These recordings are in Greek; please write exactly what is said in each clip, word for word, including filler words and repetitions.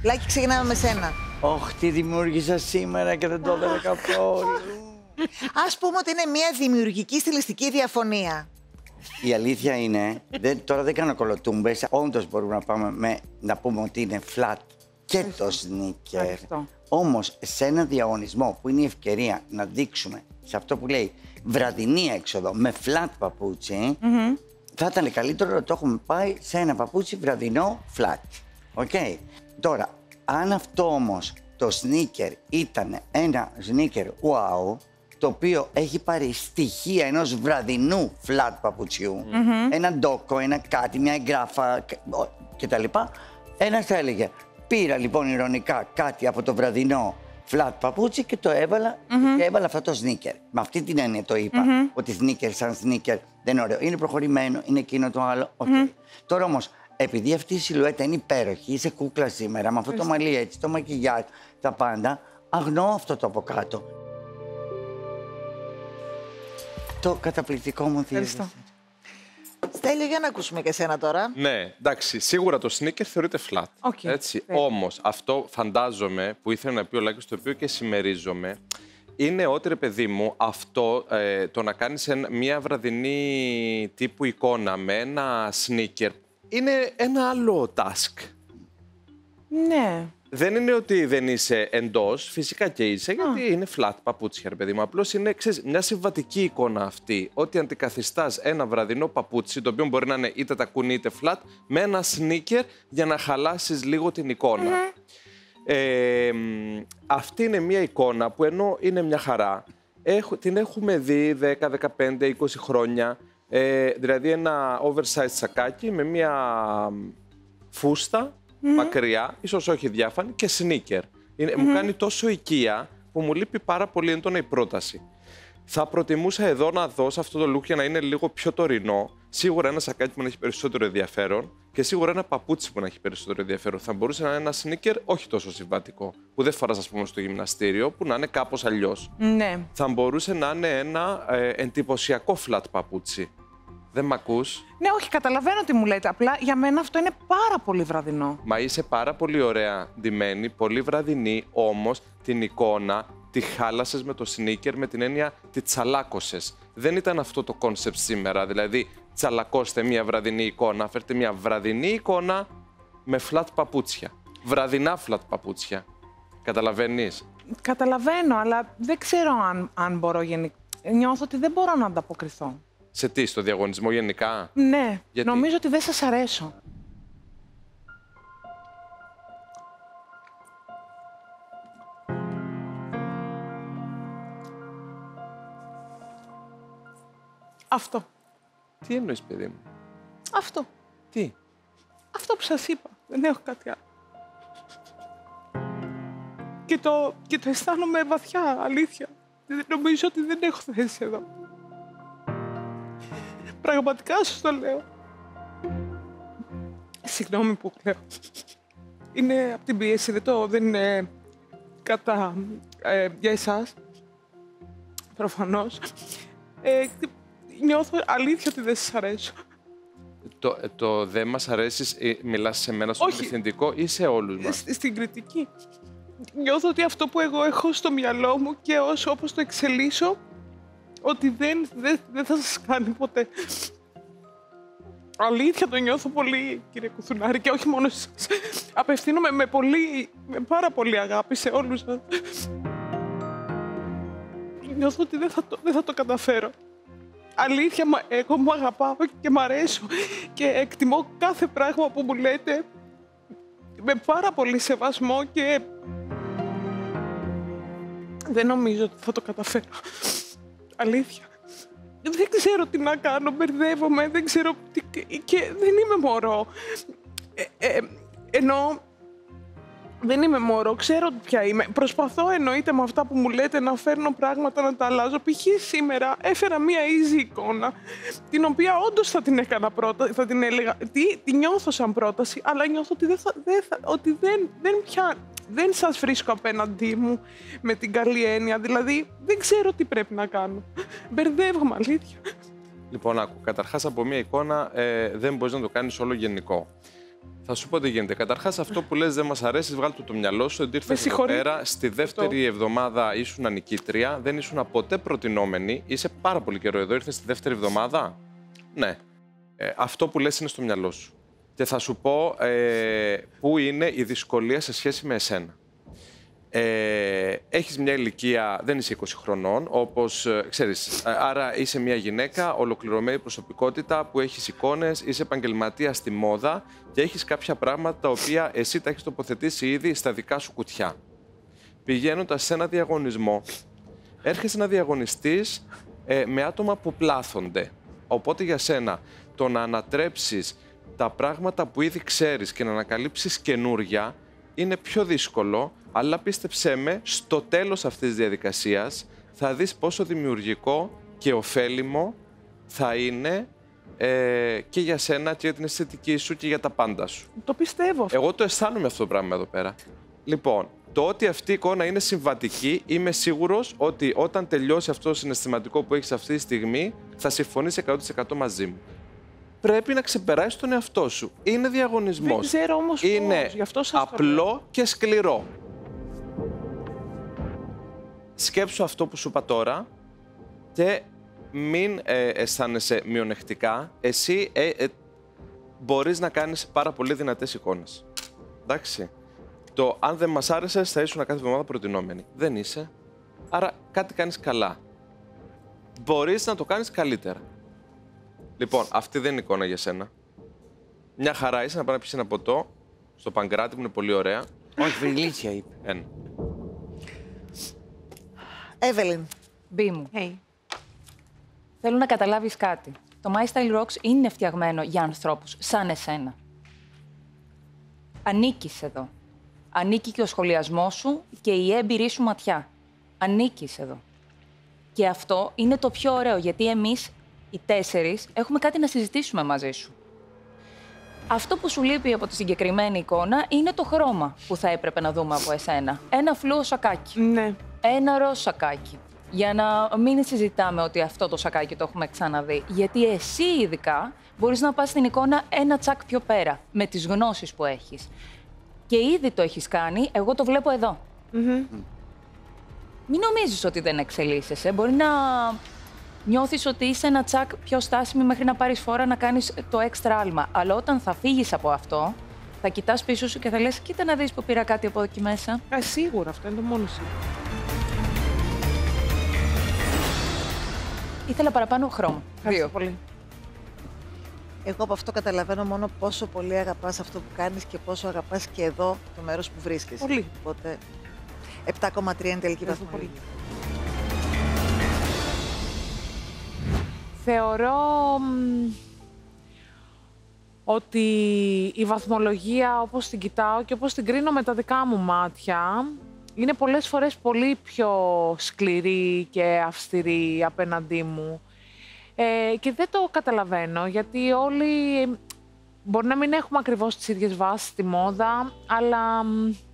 Λάκη, ξεκινάμε με σένα. Όχι, τι δημιούργησα σήμερα και δεν το έδωσα καθόλου. Ας πούμε ότι είναι μια δημιουργική στιλιστική διαφωνία. Η αλήθεια είναι, δεν, τώρα δεν κάνω κολοτούμπες, όντως μπορούμε να πάμε με, να πούμε ότι είναι flat και το sneaker. Όμως σε ένα διαγωνισμό που είναι η ευκαιρία να δείξουμε σε αυτό που λέει βραδινή έξοδο με flat παπούτσι, mm-hmm. θα ήταν καλύτερο να το έχουμε πάει σε ένα παπούτσι βραδινό flat. Okay. Τώρα, αν αυτό όμως το sneaker ήταν ένα sneaker wow, το οποίο έχει πάρει στοιχεία ενός βραδινού flat παπουτσιού, mm-hmm. ένα ντόκο, ένα κάτι, μια εγγράφα κτλ. Ένας θα έλεγε, πήρα λοιπόν ειρωνικά κάτι από το βραδινό flat παπούτσι και το έβαλα mm-hmm. και έβαλα αυτό το sneaker. Με αυτή την έννοια το είπα, mm-hmm. ότι sneaker σαν sneaker δεν είναι ωραίο. Είναι προχωρημένο, είναι εκείνο το άλλο, okay. mm-hmm. Τώρα όμως, επειδή αυτή η σιλουέτα είναι υπέροχη, είσαι κούκλα σήμερα, με αυτό το μαλλί έτσι, το μακιγιάζ, τα πάντα, αγνοώ αυτό το από κάτω. Το καταπληκτικό μου θύελο. Στέλιο, για να ακούσουμε και εσένα τώρα. Ναι, εντάξει, σίγουρα το sneaker θεωρείται flat. Okay. Έτσι. Όμως, αυτό φαντάζομαι που ήθελε να πει ο Λάκης, το οποίο και συμμερίζομαι, είναι ότι, ρε παιδί μου, αυτό ε, το να κάνεις μια βραδινή τύπου εικόνα με ένα sneaker είναι ένα άλλο task. Ναι. Δεν είναι ότι δεν είσαι εντός, φυσικά και είσαι, Α. γιατί είναι flat παπούτσια, ρε παιδί μου. Απλώς είναι, ξέρεις, μια συμβατική εικόνα αυτή, ότι αντικαθιστάς ένα βραδινό παπούτσι, το οποίο μπορεί να είναι είτε τακούνι είτε flat, με ένα sneaker για να χαλάσεις λίγο την εικόνα. Mm. Ε, αυτή είναι μια εικόνα που ενώ είναι μια χαρά, έχ, την έχουμε δει δέκα, δεκαπέντε, είκοσι χρόνια, ε, δηλαδή ένα oversized σακάκι με μια φούστα, Mm-hmm. μακριά, ίσως όχι διάφανη, και sneaker. Είναι, mm-hmm. Μου κάνει τόσο οικία που μου λείπει πάρα πολύ έντονα η πρόταση. Θα προτιμούσα εδώ να δω σε αυτό το look για να είναι λίγο πιο τωρινό. Σίγουρα ένα σακάκι που να έχει περισσότερο ενδιαφέρον και σίγουρα ένα παπούτσι που να έχει περισσότερο ενδιαφέρον. Θα μπορούσε να είναι ένα sneaker όχι τόσο συμβατικό, που δεν φοράς, ας πούμε, στο γυμναστήριο, που να είναι κάπως αλλιώς. Ναι. Θα μπορούσε να είναι ένα ε, εντυπωσιακό flat παπούτσι. Δεν μ' ακούς? Ναι, όχι, καταλαβαίνω τι μου λέτε. Απλά για μένα αυτό είναι πάρα πολύ βραδινό. Μα είσαι πάρα πολύ ωραία ντυμένη, πολύ βραδινή, όμως την εικόνα τη χάλασες με το sneaker με την έννοια τη τσαλάκωσες. Δεν ήταν αυτό το κόνσεπτ σήμερα, δηλαδή τσαλακώστε μια βραδινή εικόνα, φέρτε μια βραδινή εικόνα με flat παπούτσια. Βραδινά flat παπούτσια. Καταλαβαίνεις? Καταλαβαίνω, αλλά δεν ξέρω αν, αν μπορώ γενικά. Νιώθω ότι δεν μπορώ να ανταποκριθώ. Σε τι, στο διαγωνισμό γενικά? Ναι, γιατί? Νομίζω ότι δεν σας αρέσω. Αυτό. Τι εννοείς, παιδί μου? Αυτό. Τι? Αυτό που σας είπα. Δεν έχω κάτι άλλο. Και το, και το αισθάνομαι βαθιά, αλήθεια. Νομίζω ότι δεν έχω θέση εδώ. Πραγματικά σας το λέω. Συγγνώμη που κλαίω. Είναι από την πίεση, δεν, το, δεν είναι κατά ε, για εσάς. Προφανώς. Ε, νιώθω αλήθεια ότι δεν σας αρέσω. Το, το δεν μας αρέσεις, μιλάς σε μένα στο πληθυντικό ή σε όλους μας? Στην κριτική. Νιώθω ότι αυτό που εγώ έχω στο μυαλό μου και όσο όπως το εξελίσω, ότι δεν, δεν, δεν θα σας κάνει ποτέ. Αλήθεια το νιώθω πολύ, κύριε Κουθουνάρη, και όχι μόνο σας. Απευθύνομαι με, πολύ, με πάρα πολύ αγάπη σε όλους σας. Νιώθω ότι δεν θα το, δεν θα το καταφέρω. Αλήθεια, εγώ μου αγαπάω και μ' αρέσω και εκτιμώ κάθε πράγμα που μου λέτε με πάρα πολύ σεβασμό και δεν νομίζω ότι θα το καταφέρω. Αλήθεια. Δεν ξέρω τι να κάνω, μπερδεύομαι, δεν ξέρω τι... και δεν είμαι μωρό. Ε, ε, ενώ δεν είμαι μωρό, ξέρω ποια είμαι. Προσπαθώ εννοείται με αυτά που μου λέτε να φέρνω πράγματα να τα αλλάζω. Π.χ. σήμερα έφερα μία easy εικόνα, την οποία όντως θα την έκανα πρώτα, θα την έλεγα, τι, τη νιώθω σαν πρόταση, αλλά νιώθω ότι δεν, θα, δεν, θα, ότι δεν, δεν πια... Δεν σας βρίσκω απέναντί μου με την καλή έννοια, δηλαδή δεν ξέρω τι πρέπει να κάνω. Μπερδεύομαι, αλήθεια. Λοιπόν, άκου, καταρχάς από μία εικόνα ε, δεν μπορείς να το κάνεις όλο γενικό. Θα σου πω τι γίνεται. Καταρχάς, αυτό που λες δεν μας αρέσει, βγάλει το, το μυαλό σου. Ότι ήρθες εδώ πέρα, στη δεύτερη εβδομάδα ήσουν νικήτρια, δεν ήσουν ποτέ προτινόμενη. Είσαι πάρα πολύ καιρό εδώ, ήρθες στη δεύτερη εβδομάδα. Ναι. Ε, αυτό που λες είναι στο μυαλό σου. Και θα σου πω ε, πού είναι η δυσκολία σε σχέση με εσένα. Ε, έχεις μια ηλικία, δεν είσαι είκοσι χρονών, όπως ε, ξέρεις, άρα είσαι μια γυναίκα, ολοκληρωμένη προσωπικότητα που έχεις εικόνες, είσαι επαγγελματία στη μόδα και έχεις κάποια πράγματα τα οποία εσύ τα έχεις τοποθετήσει ήδη στα δικά σου κουτιά. Πηγαίνοντας σε ένα διαγωνισμό, έρχεσαι να διαγωνιστείς ε, με άτομα που πλάθονται. Οπότε για σένα το να ανατρέψεις τα πράγματα που ήδη ξέρεις και να ανακαλύψεις καινούρια είναι πιο δύσκολο, αλλά πίστεψέ με, στο τέλος αυτής της διαδικασίας θα δεις πόσο δημιουργικό και ωφέλιμο θα είναι ε, και για σένα και για την αισθητική σου και για τα πάντα σου. Το πιστεύω αυτό. Εγώ το αισθάνομαι αυτό το πράγμα εδώ πέρα. Λοιπόν, το ότι αυτή η εικόνα είναι συμβατική, είμαι σίγουρος ότι όταν τελειώσει αυτό το συναισθηματικό που έχεις αυτή τη στιγμή, θα συμφωνείς εκατό τοις εκατό μαζί μου. Πρέπει να ξεπεράσεις τον εαυτό σου. Είναι διαγωνισμός. Δεν ξέρω όμως είναι πώς, γι' αυτό σας απλό το και σκληρό. Σκέψου αυτό που σου είπα τώρα και μην ε, αισθάνεσαι μειονεκτικά. Εσύ ε, ε, μπορείς να κάνεις πάρα πολύ δυνατές εικόνες. Εντάξει. Το αν δεν μας άρεσες θα ήσουν κάθε εβδομάδα προτινόμενη. Δεν είσαι. Άρα κάτι κάνεις καλά. Μπορείς να το κάνεις καλύτερα. Λοιπόν, αυτή δεν είναι εικόνα για σένα. Μια χαρά είσαι να πάει να πεις ένα ποτό στο Παγκράτη που είναι πολύ ωραία. Όχι, βρυλίσια είπε. Ένα. Εύελιν. Μπι μου. Hey. Θέλω να καταλάβεις κάτι. Το My Style Rocks είναι φτιαγμένο για ανθρώπους σαν εσένα. Ανήκεις εδώ. Ανήκει και ο σχολιασμός σου και η έμπειρη σου ματιά. Ανήκεις εδώ. Και αυτό είναι το πιο ωραίο, γιατί εμείς, οι τέσσερις, έχουμε κάτι να συζητήσουμε μαζί σου. Αυτό που σου λείπει από τη συγκεκριμένη εικόνα είναι το χρώμα που θα έπρεπε να δούμε από εσένα. Ένα φλούο σακάκι. Ναι. Ένα ροζ σακάκι. Για να μην συζητάμε ότι αυτό το σακάκι το έχουμε ξαναδεί. Γιατί εσύ ειδικά μπορείς να πας στην εικόνα ένα τσακ πιο πέρα, με τις γνώσεις που έχεις. Και ήδη το έχεις κάνει, εγώ το βλέπω εδώ. Mm-hmm. Μην νομίζεις ότι δεν εξελίσσεσαι. Μπορεί να νιώθεις ότι είσαι ένα τσακ πιο στάσιμη μέχρι να πάρεις φόρα να κάνεις το έξτρα άλμα. Αλλά όταν θα φύγεις από αυτό, θα κοιτάς πίσω σου και θα λες, κοίτα να δεις που πήρα κάτι από εκεί μέσα. Ε, σίγουρα, αυτό είναι το μόνο σίγουρο. Ήθελα παραπάνω χρώμα. Ευχαριστώ πολύ. Εγώ από αυτό καταλαβαίνω μόνο πόσο πολύ αγαπάς αυτό που κάνεις και πόσο αγαπάς και εδώ το μέρος που βρίσκεσαι. Πολύ. Οπότε επτά κόμμα τρία είναι τελική Ευχαριστώ βαθμολογία. Θεωρώ μ, ότι η βαθμολογία, όπως την κοιτάω και όπως την κρίνω με τα δικά μου μάτια, είναι πολλές φορές πολύ πιο σκληρή και αυστηρή απέναντί μου. Ε, και δεν το καταλαβαίνω, γιατί όλοι μπορεί να μην έχουμε ακριβώς τις ίδιες βάσεις στη μόδα, αλλά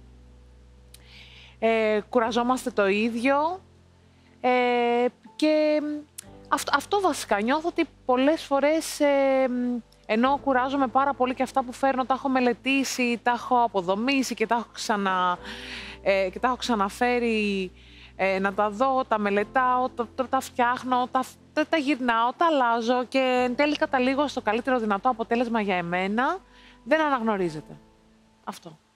ε, κουραζόμαστε το ίδιο ε, και αυτό, αυτό βασικά. Νιώθω ότι πολλές φορές, ε, ενώ κουράζομαι πάρα πολύ και αυτά που φέρνω τα έχω μελετήσει, τα έχω αποδομήσει και τα έχω, ξανα, ε, και τα έχω ξαναφέρει ε, να τα δω, τα μελετάω, τα, τα φτιάχνω, τα, τα, τα γυρνάω, τα αλλάζω και εν τέλει καταλήγω στο καλύτερο δυνατό αποτέλεσμα για εμένα, δεν αναγνωρίζεται. Αυτό.